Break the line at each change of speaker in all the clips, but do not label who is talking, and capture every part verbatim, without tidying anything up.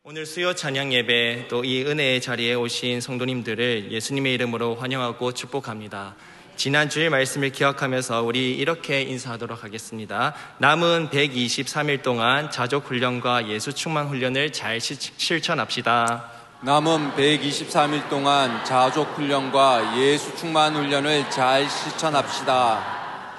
오늘 수요 찬양 예배 또 이 은혜의 자리에 오신 성도님들을 예수님의 이름으로 환영하고 축복합니다. 지난 주일 말씀을 기억하면서 우리 이렇게 인사하도록 하겠습니다. 남은 백이십삼 일 동안 자족 훈련과 예수 충만 훈련을 잘 시, 실천합시다.
남은 백이십삼 일 동안 자족 훈련과 예수 충만 훈련을 잘 실천합시다.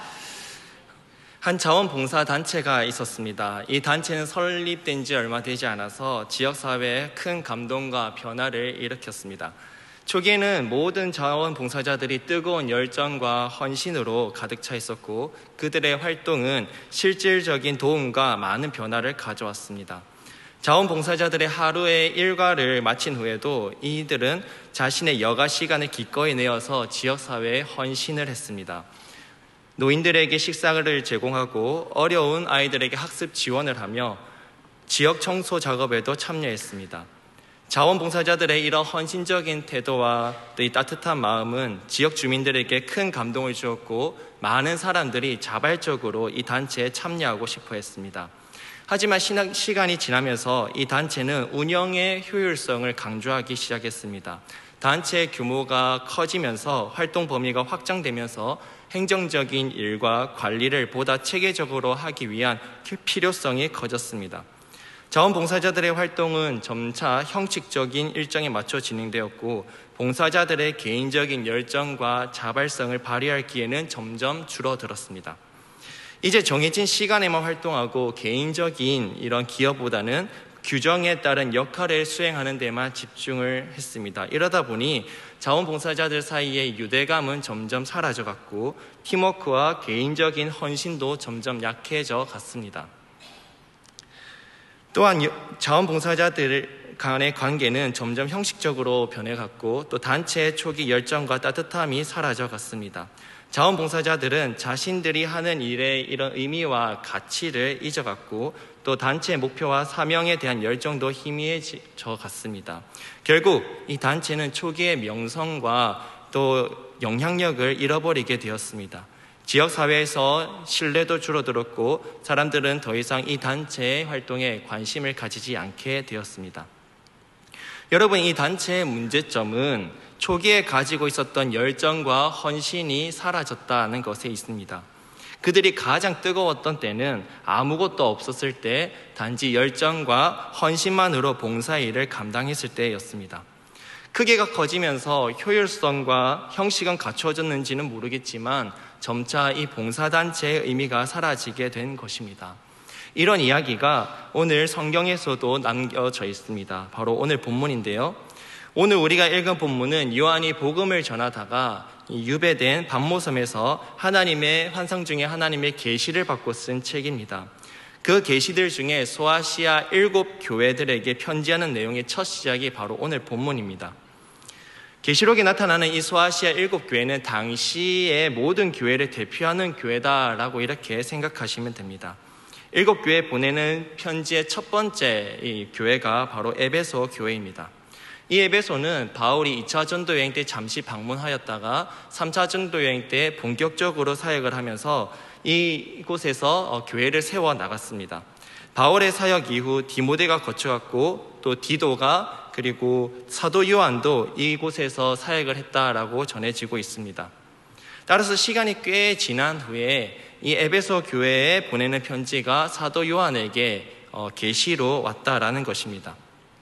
한 자원봉사단체가 있었습니다. 이 단체는 설립된 지 얼마 되지 않아서 지역사회에 큰 감동과 변화를 일으켰습니다. 초기에는 모든 자원봉사자들이 뜨거운 열정과 헌신으로 가득 차 있었고 그들의 활동은 실질적인 도움과 많은 변화를 가져왔습니다. 자원봉사자들의 하루의 일과를 마친 후에도 이들은 자신의 여가 시간을 기꺼이 내어서 지역사회에 헌신을 했습니다. 노인들에게 식사를 제공하고 어려운 아이들에게 학습 지원을 하며 지역 청소 작업에도 참여했습니다. 자원봉사자들의 이런 헌신적인 태도와 또 이 따뜻한 마음은 지역 주민들에게 큰 감동을 주었고 많은 사람들이 자발적으로 이 단체에 참여하고 싶어 했습니다. 하지만 시간이 지나면서 이 단체는 운영의 효율성을 강조하기 시작했습니다. 단체의 규모가 커지면서 활동 범위가 확장되면서 행정적인 일과 관리를 보다 체계적으로 하기 위한 필요성이 커졌습니다. 자원봉사자들의 활동은 점차 형식적인 일정에 맞춰 진행되었고 봉사자들의 개인적인 열정과 자발성을 발휘할 기회는 점점 줄어들었습니다. 이제 정해진 시간에만 활동하고 개인적인 이런 기여보다는 규정에 따른 역할을 수행하는 데만 집중을 했습니다. 이러다 보니 자원봉사자들 사이의 유대감은 점점 사라져갔고 팀워크와 개인적인 헌신도 점점 약해져 갔습니다. 또한 자원봉사자들 간의 관계는 점점 형식적으로 변해갔고 또 단체의 초기 열정과 따뜻함이 사라져갔습니다. 자원봉사자들은 자신들이 하는 일의 이런 의미와 가치를 잊어갔고 또 단체의 목표와 사명에 대한 열정도 희미해져 갔습니다. 결국 이 단체는 초기의 명성과 또 영향력을 잃어버리게 되었습니다. 지역사회에서 신뢰도 줄어들었고 사람들은 더 이상 이 단체의 활동에 관심을 가지지 않게 되었습니다. 여러분, 이 단체의 문제점은 초기에 가지고 있었던 열정과 헌신이 사라졌다는 것에 있습니다. 그들이 가장 뜨거웠던 때는 아무것도 없었을 때 단지 열정과 헌신만으로 봉사일을 감당했을 때였습니다. 크기가 커지면서 효율성과 형식은 갖춰졌는지는 모르겠지만 점차 이 봉사단체의 의미가 사라지게 된 것입니다. 이런 이야기가 오늘 성경에서도 남겨져 있습니다. 바로 오늘 본문인데요. 오늘 우리가 읽은 본문은 요한이 복음을 전하다가 유배된 반모섬에서 하나님의 환상 중에 하나님의 계시를 받고 쓴 책입니다. 그 계시들 중에 소아시아 일곱 교회들에게 편지하는 내용의 첫 시작이 바로 오늘 본문입니다. 계시록에 나타나는 이 소아시아 일곱 교회는 당시의 모든 교회를 대표하는 교회다라고 이렇게 생각하시면 됩니다. 일곱 교회에 보내는 편지의 첫 번째 이 교회가 바로 에베소 교회입니다. 이 에베소는 바울이 이 차 전도 여행 때 잠시 방문하였다가 삼 차 전도 여행 때 본격적으로 사역을 하면서 이곳에서 교회를 세워 나갔습니다. 바울의 사역 이후 디모데가 거쳐갔고 또 디도가 그리고 사도 요한도 이곳에서 사역을 했다라고 전해지고 있습니다. 따라서 시간이 꽤 지난 후에 이 에베소 교회에 보내는 편지가 사도 요한에게 계시로 왔다라는 것입니다.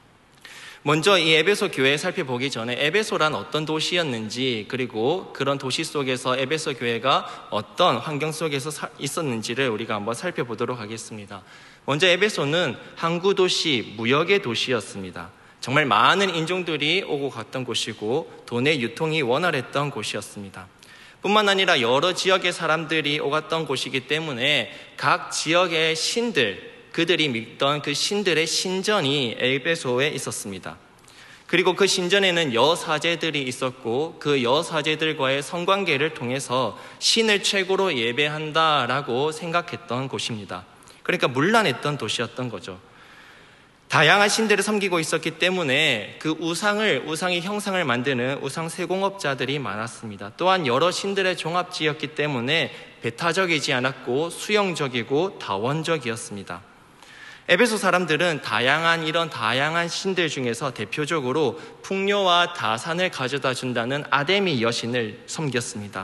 먼저 이 에베소 교회 살펴보기 전에 에베소란 어떤 도시였는지 그리고 그런 도시 속에서 에베소 교회가 어떤 환경 속에서 있었는지를 우리가 한번 살펴보도록 하겠습니다. 먼저 에베소는 항구 도시, 무역의 도시였습니다. 정말 많은 인종들이 오고 갔던 곳이고 돈의 유통이 원활했던 곳이었습니다. 뿐만 아니라 여러 지역의 사람들이 오갔던 곳이기 때문에 각 지역의 신들, 그들이 믿던 그 신들의 신전이 에베소에 있었습니다. 그리고 그 신전에는 여사제들이 있었고 그 여사제들과의 성관계를 통해서 신을 최고로 예배한다라고 생각했던 곳입니다. 그러니까 문란했던 도시였던 거죠. 다양한 신들을 섬기고 있었기 때문에 그 우상을, 우상의 형상을 만드는 우상 세공업자들이 많았습니다. 또한 여러 신들의 종합지였기 때문에 배타적이지 않았고 수용적이고 다원적이었습니다. 에베소 사람들은 다양한 이런 다양한 신들 중에서 대표적으로 풍요와 다산을 가져다 준다는 아데미 여신을 섬겼습니다.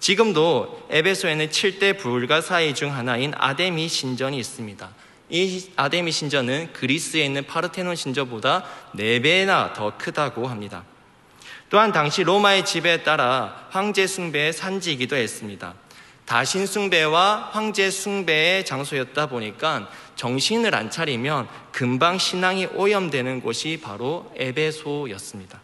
지금도 에베소에는 칠대 불가사의 중 하나인 아데미 신전이 있습니다. 이 아데미 신전은 그리스에 있는 파르테논 신전보다 네 배나 더 크다고 합니다. 또한 당시 로마의 지배에 따라 황제 숭배의 산지이기도 했습니다. 다신 숭배와 황제 숭배의 장소였다 보니까 정신을 안 차리면 금방 신앙이 오염되는 곳이 바로 에베소였습니다.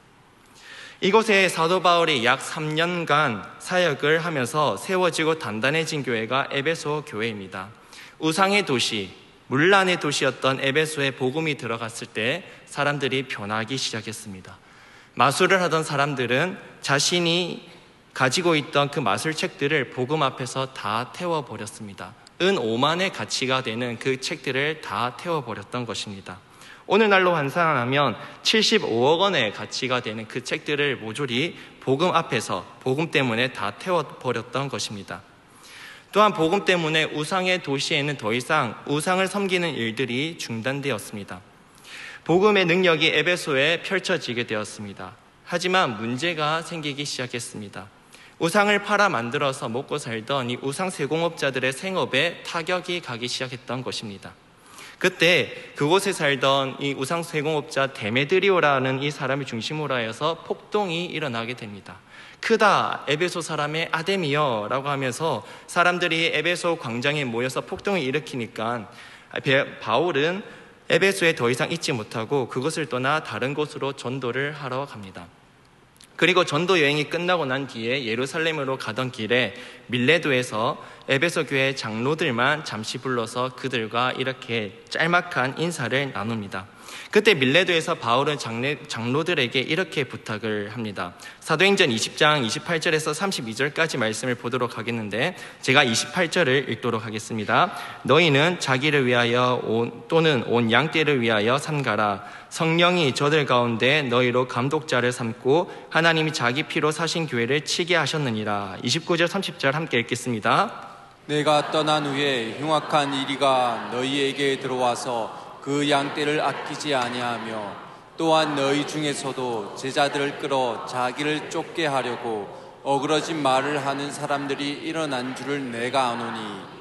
이곳에 사도 바울이 약 삼 년간 사역을 하면서 세워지고 단단해진 교회가 에베소 교회입니다. 우상의 도시, 문란의 도시였던 에베소에 복음이 들어갔을 때 사람들이 변하기 시작했습니다. 마술을 하던 사람들은 자신이 가지고 있던 그 마술책들을 복음 앞에서 다 태워버렸습니다. 은 오만의 가치가 되는 그 책들을 다 태워버렸던 것입니다. 오늘날로 환산하면 칠십오억 원의 가치가 되는 그 책들을 모조리 복음 앞에서 복음 때문에 다 태워버렸던 것입니다. 또한 복음 때문에 우상의 도시에는 더 이상 우상을 섬기는 일들이 중단되었습니다. 복음의 능력이 에베소에 펼쳐지게 되었습니다. 하지만 문제가 생기기 시작했습니다. 우상을 팔아 만들어서 먹고 살던 이 우상 세공업자들의 생업에 타격이 가기 시작했던 것입니다. 그때 그곳에 살던 이 우상 세공업자 데메드리오라는 이 사람을 중심으로 하여서 폭동이 일어나게 됩니다. 크다 에베소 사람의 아데미여 라고 하면서 사람들이 에베소 광장에 모여서 폭동을 일으키니까 바울은 에베소에 더 이상 있지 못하고 그것을 떠나 다른 곳으로 전도를 하러 갑니다. 그리고 전도 여행이 끝나고 난 뒤에 예루살렘으로 가던 길에 밀레도에서 에베소 교회 장로들만 잠시 불러서 그들과 이렇게 짤막한 인사를 나눕니다. 그때 밀레도에서 바울은 장례, 장로들에게 이렇게 부탁을 합니다. 사도행전 이십 장 이십팔 절에서 삼십이 절까지 말씀을 보도록 하겠는데 제가 이십팔 절을 읽도록 하겠습니다. 너희는 자기를 위하여 온, 또는 온 양떼를 위하여 삼가라. 성령이 저들 가운데 너희로 감독자를 삼고 하나님이 자기 피로 사신 교회를 치게 하셨느니라. 이십구 절 삼십 절 함께 읽겠습니다.
내가 떠난 후에 흉악한 이리가 너희에게 들어와서 그 양떼를 아끼지 아니하며 또한 너희 중에서도 제자들을 끌어 자기를 쫓게 하려고 어그러진 말을 하는 사람들이 일어난 줄을 내가 아노니.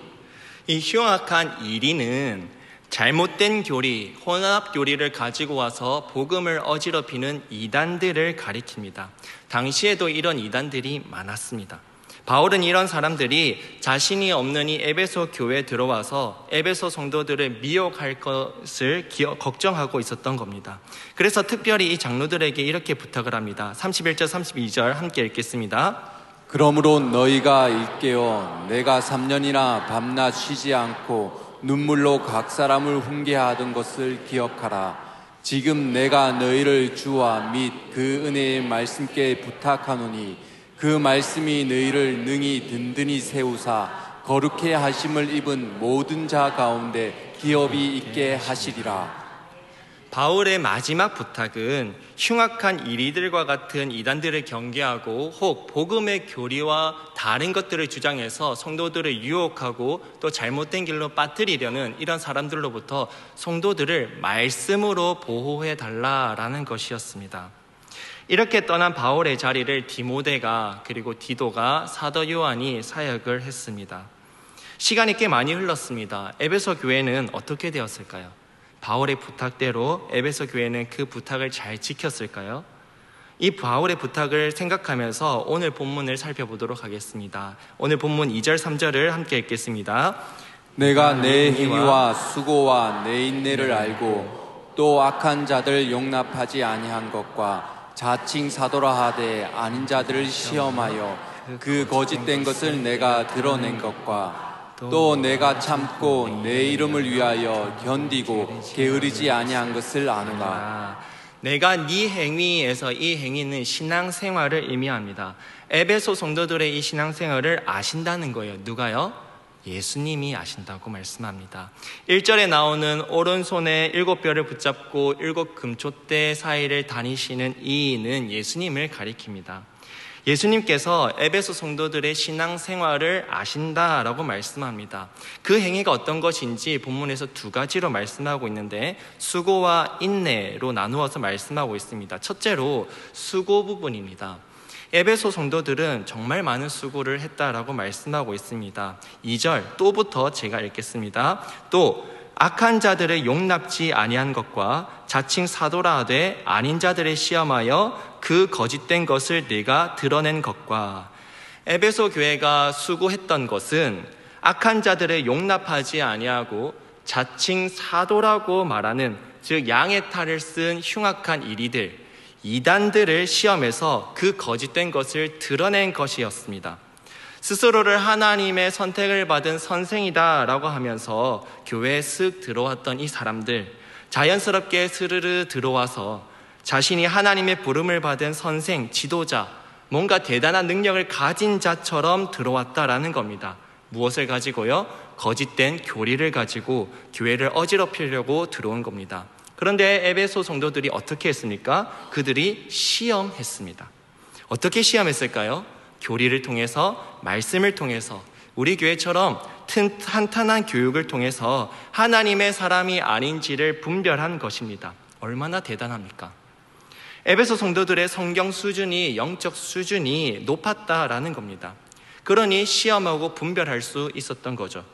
이 흉악한 이리는 잘못된 교리, 혼합 교리를 가지고 와서 복음을 어지럽히는 이단들을 가리킵니다. 당시에도 이런 이단들이 많았습니다. 바울은 이런 사람들이 자신이 없는 이 에베소 교회에 들어와서 에베소 성도들을 미혹할 것을 기어, 걱정하고 있었던 겁니다. 그래서 특별히 이 장로들에게 이렇게 부탁을 합니다. 삼십일 절 삼십이 절 함께 읽겠습니다.
그러므로 너희가 일깨어 내가 삼 년이나 밤낮 쉬지 않고 눈물로 각 사람을 훈계하던 것을 기억하라. 지금 내가 너희를 주와 및 그 은혜의 말씀께 부탁하노니 그 말씀이 너희를 능히 든든히 세우사 거룩해 하심을 입은 모든 자 가운데 기업이 있게 하시리라.
바울의 마지막 부탁은 흉악한 이리들과 같은 이단들을 경계하고 혹 복음의 교리와 다른 것들을 주장해서 성도들을 유혹하고 또 잘못된 길로 빠뜨리려는 이런 사람들로부터 성도들을 말씀으로 보호해 달라라는 것이었습니다. 이렇게 떠난 바울의 자리를 디모데가 그리고 디도가 사도 요한이 사역을 했습니다. 시간이 꽤 많이 흘렀습니다. 에베소 교회는 어떻게 되었을까요? 바울의 부탁대로 에베소 교회는 그 부탁을 잘 지켰을까요? 이 바울의 부탁을 생각하면서 오늘 본문을 살펴보도록 하겠습니다. 오늘 본문 이 절 삼 절을 함께 읽겠습니다.
내가 내 행위와 수고와 내 인내를 알고 또 악한 자들 용납하지 아니한 것과 자칭 사도라 하되 아닌 자들을 시험하여 그 거짓된 것을 내가 드러낸 것과 또 내가 참고 내 이름을 위하여 견디고 게으르지 아니한 것을 아노라.
내가 네 행위에서 이 행위는 신앙생활을 의미합니다. 에베소 성도들의 이 신앙생활을 아신다는 거예요. 누가요? 예수님이 아신다고 말씀합니다. 일 절에 나오는 오른손에 일곱 뼈를 붙잡고 일곱 금촛대 사이를 다니시는 이는 예수님을 가리킵니다. 예수님께서 에베소 성도들의 신앙생활을 아신다라고 말씀합니다. 그 행위가 어떤 것인지 본문에서 두 가지로 말씀하고 있는데 수고와 인내로 나누어서 말씀하고 있습니다. 첫째로 수고 부분입니다. 에베소 성도들은 정말 많은 수고를 했다라고 말씀하고 있습니다. 이 절 또부터 제가 읽겠습니다. 또 악한 자들을 용납지 아니한 것과 자칭 사도라 하되 아닌 자들을 시험하여 그 거짓된 것을 내가 드러낸 것과. 에베소 교회가 수고했던 것은 악한 자들을 용납하지 아니하고 자칭 사도라고 말하는, 즉 양의 탈을 쓴 흉악한 이리들, 이단들을 시험해서 그 거짓된 것을 드러낸 것이었습니다. 스스로를 하나님의 선택을 받은 선생이다라고 하면서 교회에 쓱 들어왔던 이 사람들, 자연스럽게 스르르 들어와서 자신이 하나님의 부름을 받은 선생, 지도자, 뭔가 대단한 능력을 가진 자처럼 들어왔다라는 겁니다. 무엇을 가지고요? 거짓된 교리를 가지고 교회를 어지럽히려고 들어온 겁니다. 그런데 에베소 성도들이 어떻게 했습니까? 그들이 시험했습니다. 어떻게 시험했을까요? 교리를 통해서, 말씀을 통해서, 우리 교회처럼 탄탄한 교육을 통해서 하나님의 사람이 아닌지를 분별한 것입니다. 얼마나 대단합니까? 에베소 성도들의 성경 수준이, 영적 수준이 높았다라는 겁니다. 그러니 시험하고 분별할 수 있었던 거죠.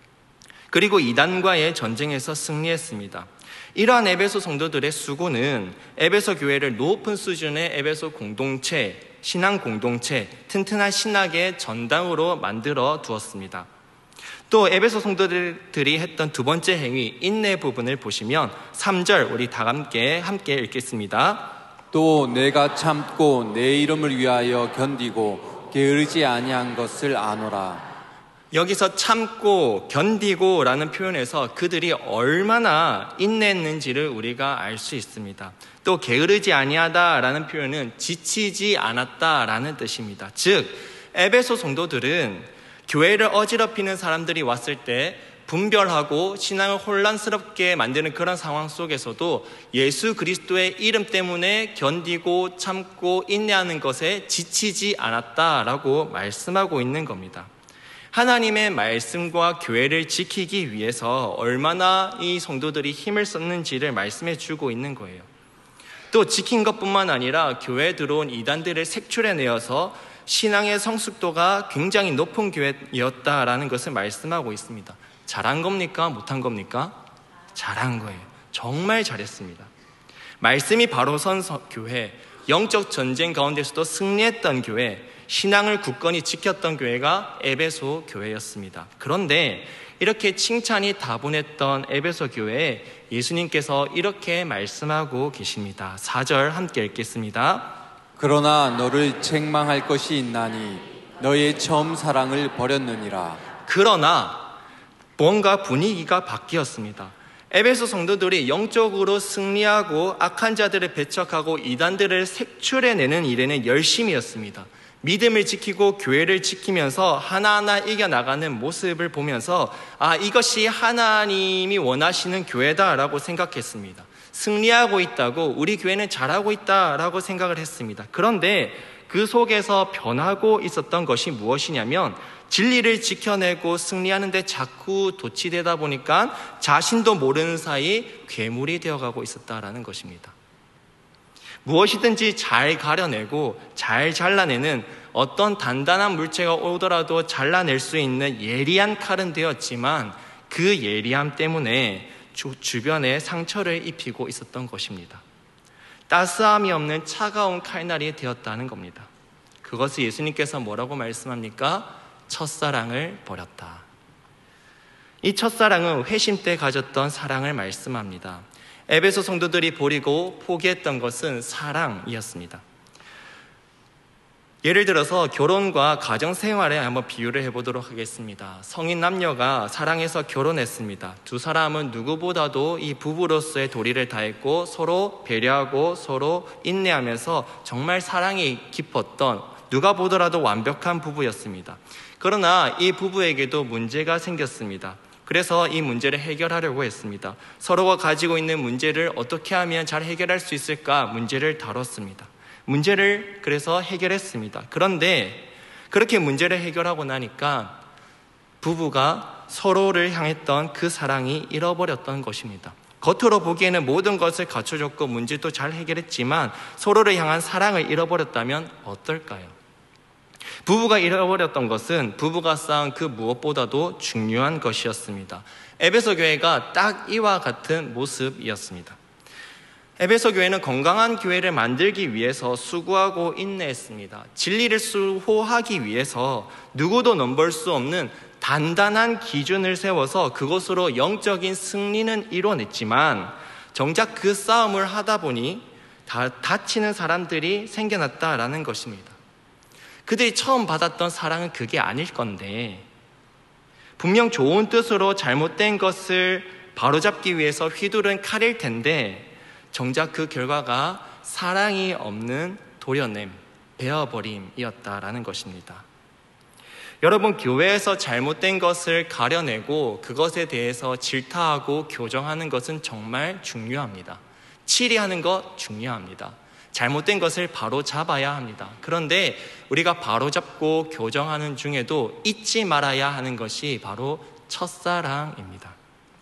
그리고 이단과의 전쟁에서 승리했습니다. 이러한 에베소 성도들의 수고는 에베소 교회를 높은 수준의 에베소 공동체, 신앙 공동체, 튼튼한 신학의 전당으로 만들어 두었습니다. 또 에베소 성도들이 했던 두 번째 행위, 인내 부분을 보시면 삼 절 우리 다 함께 함께 읽겠습니다.
또 내가 참고 내 이름을 위하여 견디고 게으르지 아니한 것을 아노라.
여기서 참고 견디고 라는 표현에서 그들이 얼마나 인내했는지를 우리가 알 수 있습니다. 또 게으르지 아니하다 라는 표현은 지치지 않았다 라는 뜻입니다. 즉 에베소 성도들은 교회를 어지럽히는 사람들이 왔을 때 분별하고 신앙을 혼란스럽게 만드는 그런 상황 속에서도 예수 그리스도의 이름 때문에 견디고 참고 인내하는 것에 지치지 않았다라고 말씀하고 있는 겁니다. 하나님의 말씀과 교회를 지키기 위해서 얼마나 이 성도들이 힘을 썼는지를 말씀해 주고 있는 거예요. 또 지킨 것뿐만 아니라 교회에 들어온 이단들을 색출해내어서 신앙의 성숙도가 굉장히 높은 교회였다라는 것을 말씀하고 있습니다. 잘한 겁니까? 못한 겁니까? 잘한 거예요. 정말 잘했습니다. 말씀이 바로 선 교회, 영적 전쟁 가운데서도 승리했던 교회, 신앙을 굳건히 지켰던 교회가 에베소 교회였습니다. 그런데 이렇게 칭찬이 다분했던 에베소 교회에 예수님께서 이렇게 말씀하고 계십니다. 사 절 함께 읽겠습니다.
그러나 너를 책망할 것이 있나니 너의 처음 사랑을 버렸느니라.
그러나 뭔가 분위기가 바뀌었습니다. 에베소 성도들이 영적으로 승리하고 악한 자들을 배척하고 이단들을 색출해내는 일에는 열심이었습니다. 믿음을 지키고 교회를 지키면서 하나하나 이겨나가는 모습을 보면서 아, 이것이 하나님이 원하시는 교회다라고 생각했습니다. 승리하고 있다고, 우리 교회는 잘하고 있다라고 생각을 했습니다. 그런데 그 속에서 변하고 있었던 것이 무엇이냐면 진리를 지켜내고 승리하는 데 자꾸 도취되다 보니까 자신도 모르는 사이 괴물이 되어가고 있었다라는 것입니다. 무엇이든지 잘 가려내고 잘 잘라내는 어떤 단단한 물체가 오더라도 잘라낼 수 있는 예리한 칼은 되었지만 그 예리함 때문에 주, 주변에 상처를 입히고 있었던 것입니다. 따스함이 없는 차가운 칼날이 되었다는 겁니다. 그것을 예수님께서 뭐라고 말씀합니까? 첫사랑을 버렸다. 이 첫사랑은 회심 때 가졌던 사랑을 말씀합니다. 에베소 성도들이 버리고 포기했던 것은 사랑이었습니다. 예를 들어서 결혼과 가정생활에 한번 비유를 해보도록 하겠습니다. 성인 남녀가 사랑해서 결혼했습니다. 두 사람은 누구보다도 이 부부로서의 도리를 다했고 서로 배려하고 서로 인내하면서 정말 사랑이 깊었던, 누가 보더라도 완벽한 부부였습니다. 그러나 이 부부에게도 문제가 생겼습니다. 그래서 이 문제를 해결하려고 했습니다. 서로가 가지고 있는 문제를 어떻게 하면 잘 해결할 수 있을까 문제를 다뤘습니다. 문제를 그래서 해결했습니다. 그런데 그렇게 문제를 해결하고 나니까 부부가 서로를 향했던 그 사랑이 잃어버렸던 것입니다. 겉으로 보기에는 모든 것을 갖춰줬고 문제도 잘 해결했지만 서로를 향한 사랑을 잃어버렸다면 어떨까요? 부부가 잃어버렸던 것은 부부가 쌓은 그 무엇보다도 중요한 것이었습니다. 에베소 교회가 딱 이와 같은 모습이었습니다. 에베소 교회는 건강한 교회를 만들기 위해서 수고하고 인내했습니다. 진리를 수호하기 위해서 누구도 넘볼 수 없는 단단한 기준을 세워서 그것으로 영적인 승리는 이뤄냈지만 정작 그 싸움을 하다 보니 다, 다치는 사람들이 생겨났다라는 것입니다. 그들이 처음 받았던 사랑은 그게 아닐 건데 분명 좋은 뜻으로 잘못된 것을 바로잡기 위해서 휘두른 칼일 텐데 정작 그 결과가 사랑이 없는 도려냄, 베어버림이었다라는 것입니다. 여러분, 교회에서 잘못된 것을 가려내고 그것에 대해서 질타하고 교정하는 것은 정말 중요합니다. 치리하는 것 중요합니다. 잘못된 것을 바로 잡아야 합니다. 그런데 우리가 바로 잡고 교정하는 중에도 잊지 말아야 하는 것이 바로 첫사랑입니다.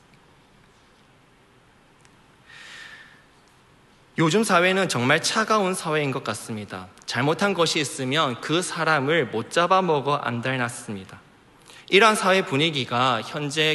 요즘 사회는 정말 차가운 사회인 것 같습니다. 잘못한 것이 있으면 그 사람을 못 잡아먹어 안달났습니다. 이러한 사회 분위기가 현재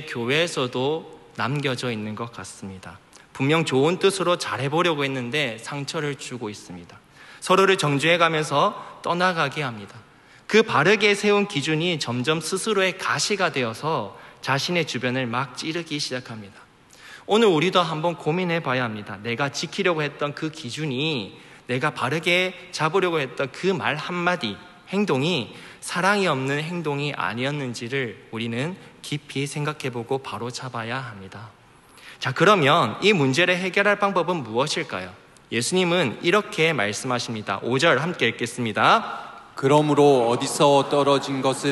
교회에서도 남겨져 있는 것 같습니다. 분명 좋은 뜻으로 잘해보려고 했는데 상처를 주고 있습니다. 서로를 정죄해가면서 떠나가게 합니다. 그 바르게 세운 기준이 점점 스스로의 가시가 되어서 자신의 주변을 막 찌르기 시작합니다. 오늘 우리도 한번 고민해 봐야 합니다. 내가 지키려고 했던 그 기준이, 내가 바르게 잡으려고 했던 그 말 한마디, 행동이 사랑이 없는 행동이 아니었는지를 우리는 깊이 생각해보고 바로 잡아야 합니다. 자, 그러면 이 문제를 해결할 방법은 무엇일까요? 예수님은 이렇게 말씀하십니다. 오 절 함께 읽겠습니다.
그러므로 어디서 떨어진 것을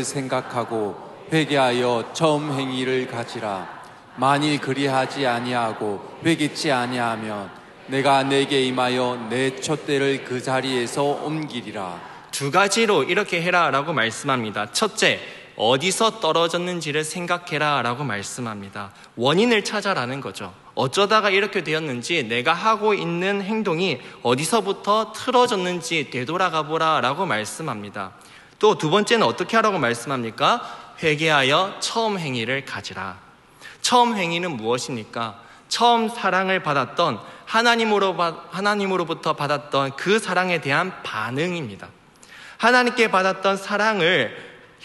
생각하고 회개하여 처음 행위를 가지라. 만일 그리하지 아니하고 회개치 아니하면 내가 내게 임하여 내 촛대를 그 자리에서 옮기리라.
두 가지로 이렇게 해라 라고 말씀합니다. 첫째, 어디서 떨어졌는지를 생각해라 라고 말씀합니다. 원인을 찾아라는 거죠. 어쩌다가 이렇게 되었는지, 내가 하고 있는 행동이 어디서부터 틀어졌는지 되돌아가 보라 라고 말씀합니다. 또 두 번째는 어떻게 하라고 말씀합니까? 회개하여 처음 행위를 가지라. 처음 행위는 무엇입니까? 처음 사랑을 받았던 하나님으로, 하나님으로부터 받았던 그 사랑에 대한 반응입니다. 하나님께 받았던 사랑을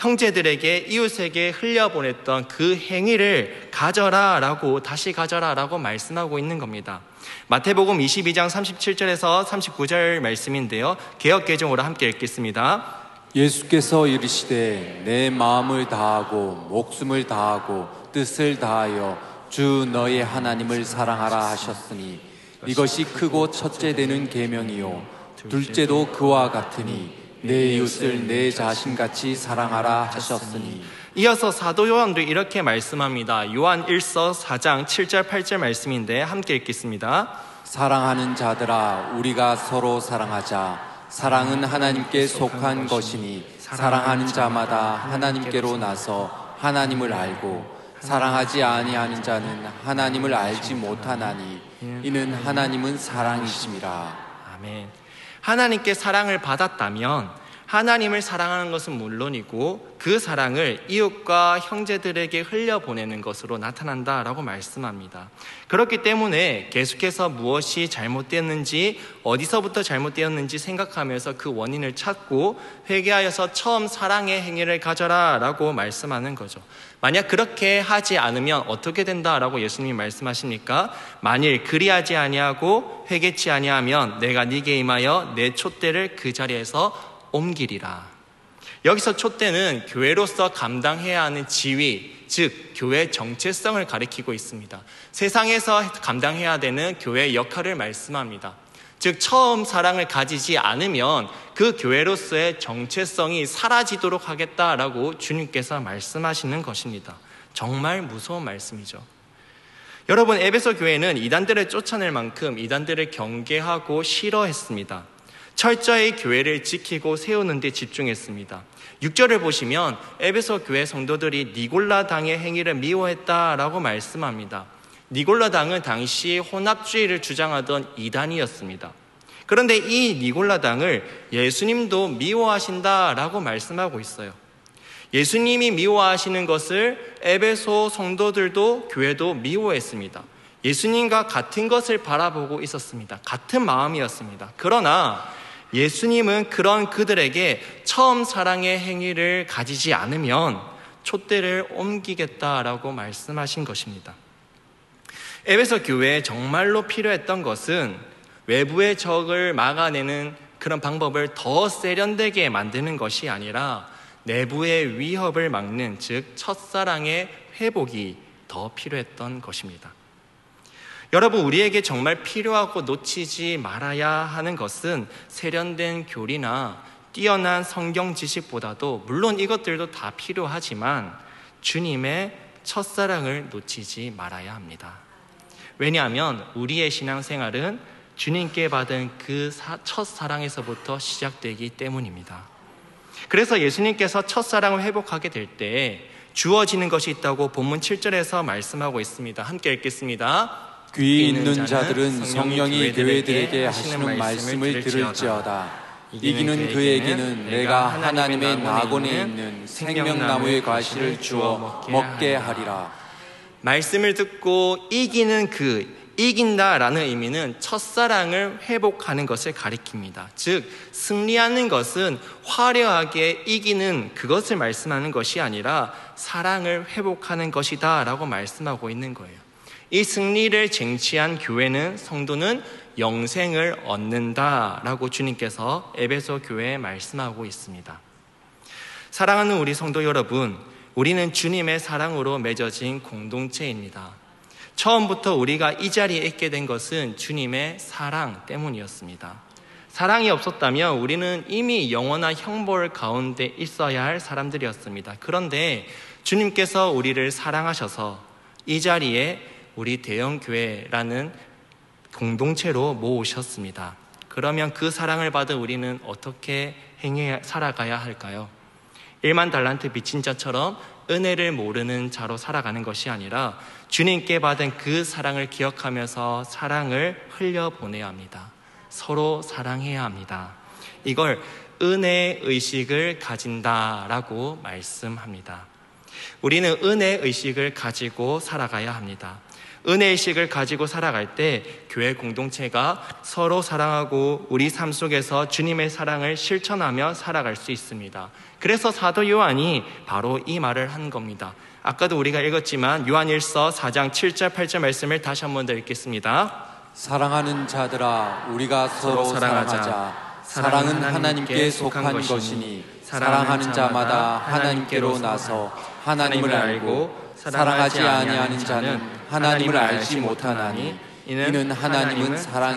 형제들에게, 이웃에게 흘려보냈던 그 행위를 가져라 라고, 다시 가져라 라고 말씀하고 있는 겁니다. 마태복음 이십이 장 삼십칠 절에서 삼십구 절 말씀인데요, 개역개정으로 함께 읽겠습니다.
예수께서 이르시되 내 마음을 다하고 목숨을 다하고 뜻을 다하여 주 너의 하나님을 사랑하라 하셨으니 이것이 크고 첫째 되는 계명이요 둘째도 그와 같으니 내 이웃을 내 자신같이 사랑하라 하셨으니.
이어서 사도 요한도 이렇게 말씀합니다. 요한 일서 사 장 칠 절 팔 절 말씀인데 함께 읽겠습니다.
사랑하는 자들아 우리가 서로 사랑하자. 사랑은 하나님께 속한 것이니 사랑하는 자마다 하나님께로 나서 하나님을 알고 사랑하지 아니하는 자는 하나님을 알지 못하나니 이는 하나님은 사랑이심이라.
아멘. 하나님께 사랑을 받았다면 하나님을 사랑하는 것은 물론이고 그 사랑을 이웃과 형제들에게 흘려보내는 것으로 나타난다라고 말씀합니다. 그렇기 때문에 계속해서 무엇이 잘못되었는지, 어디서부터 잘못되었는지 생각하면서 그 원인을 찾고 회개하여서 처음 사랑의 행위를 가져라 라고 말씀하는 거죠. 만약 그렇게 하지 않으면 어떻게 된다라고 예수님이 말씀하십니까? 만일 그리하지 아니하고 회개치 아니하면 내가 네게 임하여 내 촛대를 그 자리에서 옮기리라. 여기서 촛대는 교회로서 감당해야 하는 지위, 즉 교회의 정체성을 가리키고 있습니다. 세상에서 감당해야 되는 교회의 역할을 말씀합니다. 즉 처음 사랑을 가지지 않으면 그 교회로서의 정체성이 사라지도록 하겠다라고 주님께서 말씀하시는 것입니다. 정말 무서운 말씀이죠. 여러분, 에베소 교회는 이단들을 쫓아낼 만큼 이단들을 경계하고 싫어했습니다. 철저히 교회를 지키고 세우는 데 집중했습니다. 육 절을 보시면 에베소 교회 성도들이 니골라 당의 행위를 미워했다라고 말씀합니다. 니골라 당은 당시 혼합주의를 주장하던 이단이었습니다. 그런데 이 니골라 당을 예수님도 미워하신다라고 말씀하고 있어요. 예수님이 미워하시는 것을 에베소 성도들도 교회도 미워했습니다. 예수님과 같은 것을 바라보고 있었습니다. 같은 마음이었습니다. 그러나 예수님은 그런 그들에게 처음 사랑의 행위를 가지지 않으면 촛대를 옮기겠다라고 말씀하신 것입니다. 에베소 교회에 정말로 필요했던 것은 외부의 적을 막아내는 그런 방법을 더 세련되게 만드는 것이 아니라 내부의 위협을 막는, 즉 첫사랑의 회복이 더 필요했던 것입니다. 여러분, 우리에게 정말 필요하고 놓치지 말아야 하는 것은 세련된 교리나 뛰어난 성경 지식보다도 물론 이것들도 다 필요하지만 주님의 첫사랑을 놓치지 말아야 합니다. 왜냐하면 우리의 신앙생활은 주님께 받은 그 첫사랑에서부터 시작되기 때문입니다. 그래서 예수님께서 첫사랑을 회복하게 될 때 주어지는 것이 있다고 본문 칠 절에서 말씀하고 있습니다. 함께 읽겠습니다.
귀 있는 자들은 성령이 교회들에게 하시는 말씀을 들을지어다. 이기는 그에게는 내가 하나님의 낙원에 있는 생명나무의 과실을 주어 먹게 하리라.
말씀을 듣고 이기는 그, 이긴다라는 의미는 첫사랑을 회복하는 것을 가리킵니다. 즉 승리하는 것은 화려하게 이기는 그것을 말씀하는 것이 아니라 사랑을 회복하는 것이다 라고 말씀하고 있는 거예요. 이 승리를 쟁취한 교회는, 성도는 영생을 얻는다라고 주님께서 에베소 교회에 말씀하고 있습니다. 사랑하는 우리 성도 여러분, 우리는 주님의 사랑으로 맺어진 공동체입니다. 처음부터 우리가 이 자리에 있게 된 것은 주님의 사랑 때문이었습니다. 사랑이 없었다면 우리는 이미 영원한 형벌 가운데 있어야 할 사람들이었습니다. 그런데 주님께서 우리를 사랑하셔서 이 자리에 우리 대형교회라는 공동체로 모으셨습니다. 그러면 그 사랑을 받은 우리는 어떻게 행해 살아가야 할까요? 일만 달란트 빚진 자처럼 은혜를 모르는 자로 살아가는 것이 아니라 주님께 받은 그 사랑을 기억하면서 사랑을 흘려보내야 합니다. 서로 사랑해야 합니다. 이걸 은혜 의식을 가진다라고 말씀합니다. 우리는 은혜 의식을 가지고 살아가야 합니다. 은혜 의식을 가지고 살아갈 때 교회 공동체가 서로 사랑하고 우리 삶 속에서 주님의 사랑을 실천하며 살아갈 수 있습니다. 그래서 사도 요한이 바로 이 말을 한 겁니다. 아까도 우리가 읽었지만 요한일서 사 장 칠 절 팔 절 말씀을 다시 한 번 더 읽겠습니다.
사랑하는 자들아, 우리가 서로 사랑하자. 사랑은 하나님께 속한 것이니 사랑하는 자마다 하나님께로 나서 하나님을 알고 사랑하지 아니하는 자는 하나님을 알지 못하나니 이는 하나님은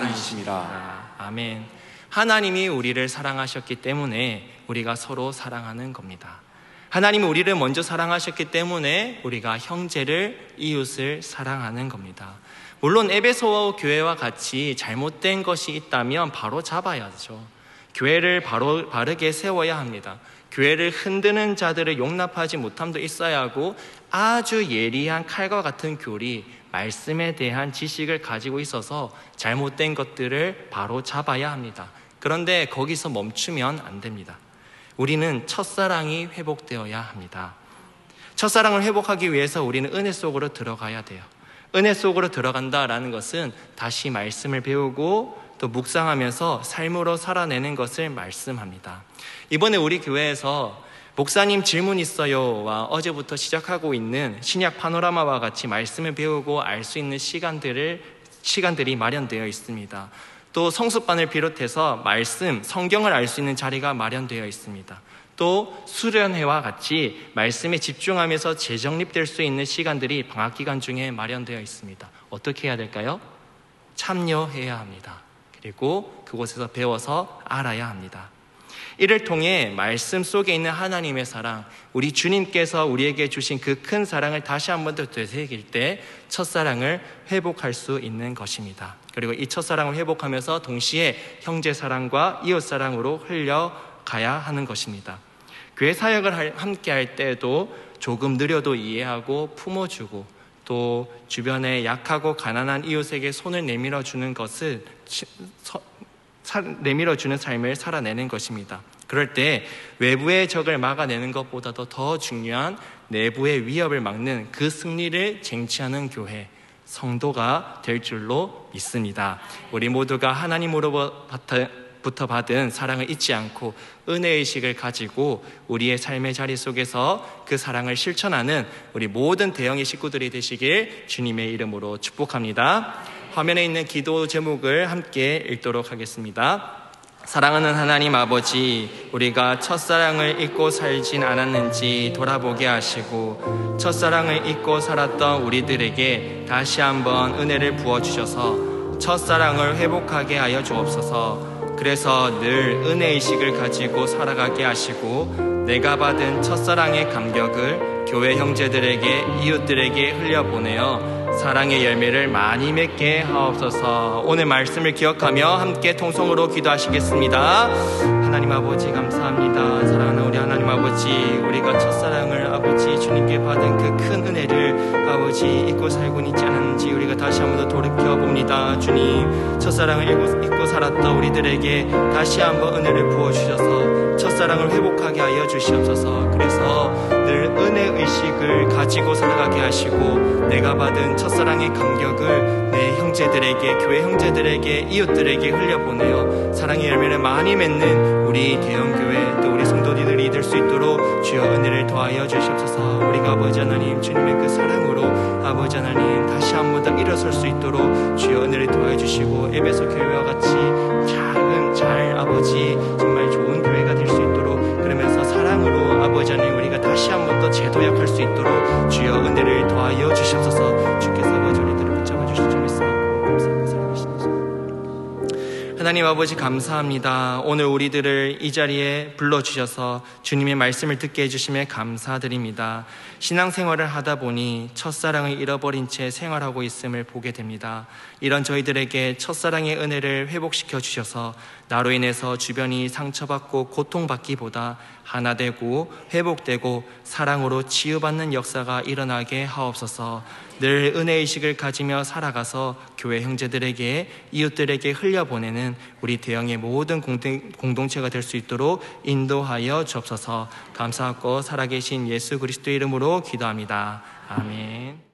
사랑이심이라.
아멘. 하나님이 우리를 사랑하셨기 때문에 우리가 서로 사랑하는 겁니다. 하나님은 우리를 먼저 사랑하셨기 때문에 우리가 형제를, 이웃을 사랑하는 겁니다. 물론 에베소 교회와 같이 잘못된 것이 있다면 바로 잡아야죠. 교회를 바로 바르게 세워야 합니다. 교회를 흔드는 자들을 용납하지 못함도 있어야 하고 아주 예리한 칼과 같은 교리, 말씀에 대한 지식을 가지고 있어서 잘못된 것들을 바로 잡아야 합니다. 그런데 거기서 멈추면 안 됩니다. 우리는 첫사랑이 회복되어야 합니다. 첫사랑을 회복하기 위해서 우리는 은혜 속으로 들어가야 돼요. 은혜 속으로 들어간다라는 것은 다시 말씀을 배우고 또 묵상하면서 삶으로 살아내는 것을 말씀합니다. 이번에 우리 교회에서 목사님 질문 있어요와 어제부터 시작하고 있는 신약 파노라마와 같이 말씀을 배우고 알 수 있는 시간들을, 시간들이 마련되어 있습니다. 또 성수반을 비롯해서 말씀, 성경을 알 수 있는 자리가 마련되어 있습니다. 또 수련회와 같이 말씀에 집중하면서 재정립될 수 있는 시간들이 방학기간 중에 마련되어 있습니다. 어떻게 해야 될까요? 참여해야 합니다. 그리고 그곳에서 배워서 알아야 합니다. 이를 통해 말씀 속에 있는 하나님의 사랑, 우리 주님께서 우리에게 주신 그 큰 사랑을 다시 한 번 더 되새길 때 첫사랑을 회복할 수 있는 것입니다. 그리고 이 첫사랑을 회복하면서 동시에 형제사랑과 이웃사랑으로 흘려가야 하는 것입니다. 교회 사역을 함께 할 때도 조금 느려도 이해하고 품어주고 또 주변에 약하고 가난한 이웃에게 손을 내밀어주는 것을 내밀어주는 삶을 살아내는 것입니다. 그럴 때 외부의 적을 막아내는 것보다도 더 중요한 내부의 위협을 막는 그 승리를 쟁취하는 교회, 성도가 될 줄로 믿습니다. 우리 모두가 하나님으로부터 받은 사랑을 잊지 않고 은혜의식을 가지고 우리의 삶의 자리 속에서 그 사랑을 실천하는 우리 모든 대형의 식구들이 되시길 주님의 이름으로 축복합니다. 화면에 있는 기도 제목을 함께 읽도록 하겠습니다. 사랑하는 하나님 아버지, 우리가 첫사랑을 잊고 살진 않았는지 돌아보게 하시고 첫사랑을 잊고 살았던 우리들에게 다시 한번 은혜를 부어주셔서 첫사랑을 회복하게 하여 주옵소서. 그래서 늘 은혜의식을 가지고 살아가게 하시고 내가 받은 첫사랑의 감격을 교회 형제들에게 이웃들에게 흘려보내어 사랑의 열매를 많이 맺게 하옵소서. 오늘 말씀을 기억하며 함께 통성으로 기도하시겠습니다. 하나님 아버지 감사합니다. 사랑하는 우리 하나님 아버지, 우리가 첫사랑을 아버지 주님께 받은 그 큰 은혜를 아버지 잊고 살고 있지 않았는지 우리가 다시 한번 더 돌이켜봅니다. 주님, 첫사랑을 잊고, 잊고 살았던 우리들에게 다시 한번 은혜를 부어주셔서 첫사랑을 회복하게 하여 주시옵소서. 그래서 늘 은혜의식을 가지고 살아가게 하시고 내가 받은 첫사랑의 감격을 내 형제들에게, 교회 형제들에게, 이웃들에게 흘려보내어 사랑의 열매를 많이 맺는 우리 대형교회 또 우리 성도들이 될 수 있도록 주여 은혜를 더하여 주시옵소서. 우리가 아버지 하나님 주님의 그 사랑으로 아버지 하나님 다시 한 번 더 일어설 수 있도록 주여 은혜를 더하여 주시고 에베소 교회와 같이 작은 잘 아버지 정말 좋은 교회가 될 수 있도록 그러면서 사랑으로 아버지 하나님 우리가 다시 한 번 더 재도약할 수 있도록 주여 은혜를 더하여 주시옵소서. 주께서 아버지 우리들을 붙잡아 주실 줄 믿습니다. 감사합니다. 살아계시는 하나님 아버지 감사합니다. 오늘 우리들을 이 자리에 불러주셔서 주님의 말씀을 듣게 해주심에 감사드립니다. 신앙생활을 하다 보니 첫사랑을 잃어버린 채 생활하고 있음을 보게 됩니다. 이런 저희들에게 첫사랑의 은혜를 회복시켜 주셔서 나로 인해서 주변이 상처받고 고통받기보다 하나 되고 회복되고 사랑으로 치유받는 역사가 일어나게 하옵소서. 늘 은혜의식을 가지며 살아가서 교회 형제들에게 이웃들에게 흘려보내는 우리 대형의 모든 공동체가 될 수 있도록 인도하여 주옵소서. 감사하고 살아계신 예수 그리스도의 이름으로 기도합니다. 아멘.